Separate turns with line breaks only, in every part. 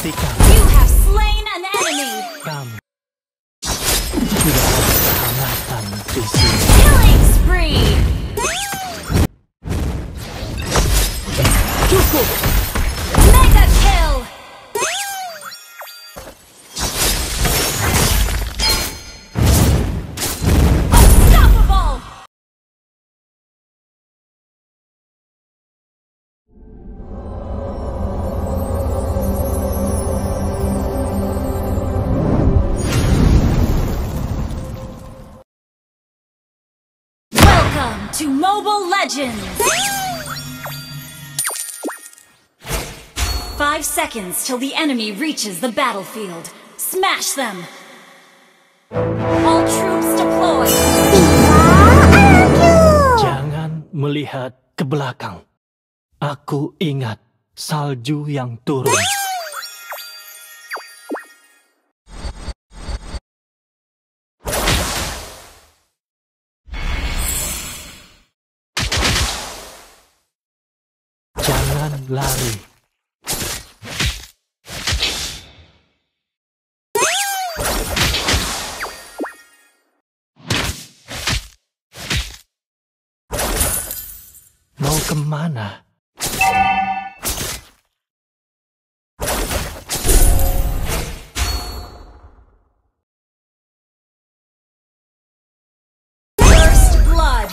Hentikan.
You have slain an enemy.
Kamu tidak ada kehangatan di sini.
Killing spree.
Cukup.
Mega kill. Unstoppable. Welcome to Mobile Legends! 5 seconds till the enemy reaches the battlefield. Smash them! All troops deployed!
Jangan melihat ke belakang. Aku ingat salju yang turun. Jangan lari. Mau kemana?
First blood!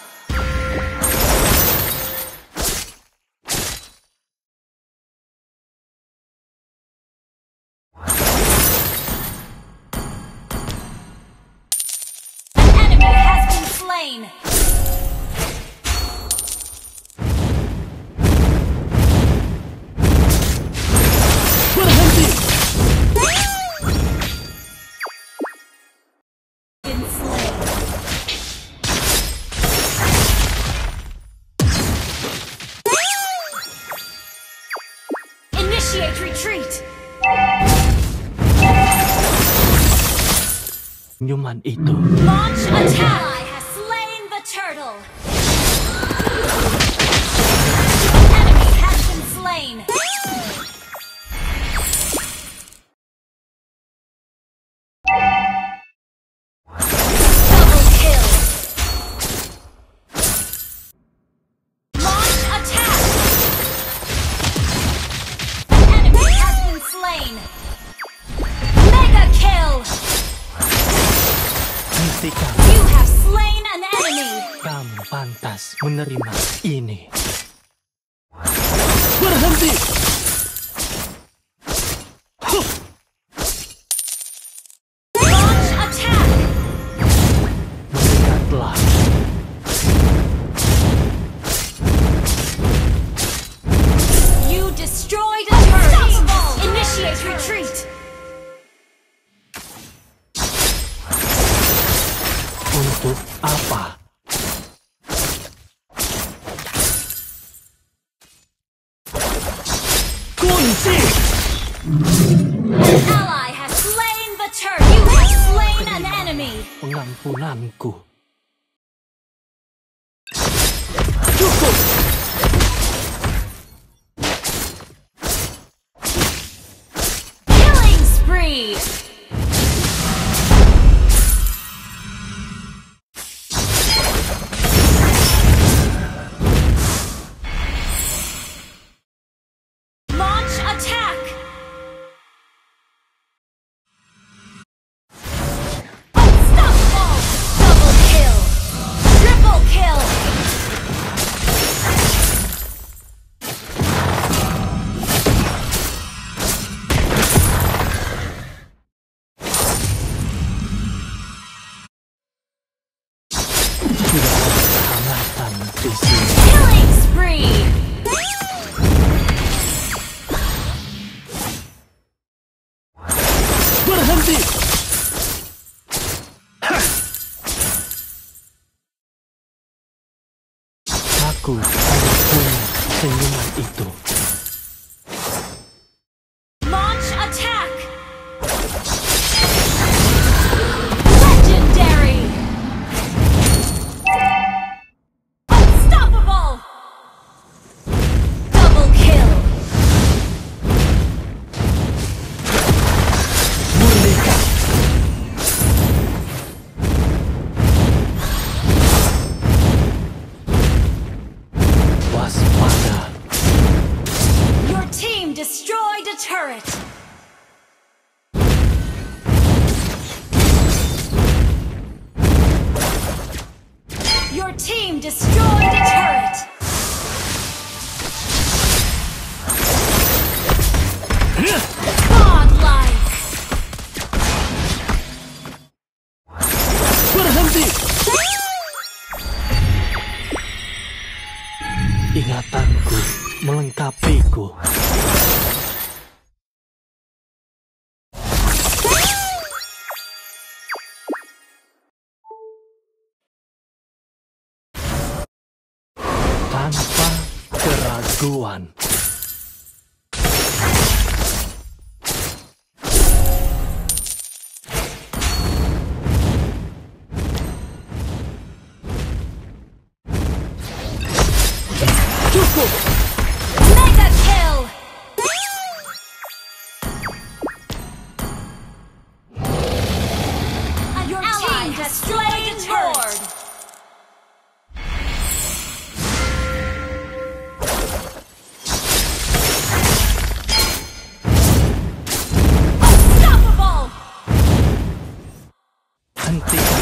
An enemy has been slain!
Berhenti!
Been slain. Initiate retreat!
Senyuman itu.
Launch attack! Ally has slain the turtle! Enemy has been slain! Double kill! Launch attack! Enemy has been slain! Mega kill!
Hentikan.
You have slain an enemy!
Kamu pantas menerima ini. Berhenti! Huh!
Launch attack!
Mendekatlah.
You destroyed a turret! Initiate retreat!
Untuk apa? Kunci!
An ally has slain the turret! You have slain an enemy!
Pengampunanku. Cukup!
Killing spree! Launch attack! Unstoppable! Double kill! Triple kill!
Tidak ada kehangatan di sini.
Killing spree!
Berhenti! Aku hanya punya senyuman itu.
Launch attack! Legendary! Unstoppable! Double kill!
Berhenti! Ingatanku melengkapiku. Tanpa keraguan. Cukup!
Mega kill! Your ally has slain Lord! Unstoppable!
Hentikan.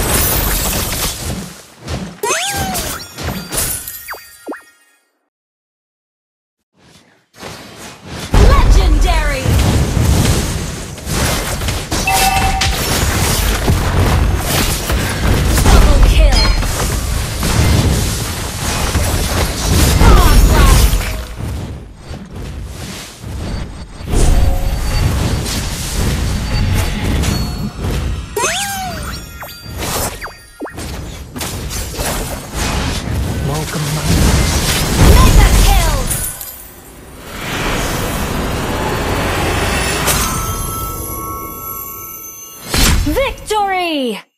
Legendary! Double kill! Godlike!
Mau kemana?
Mega kill! Victory!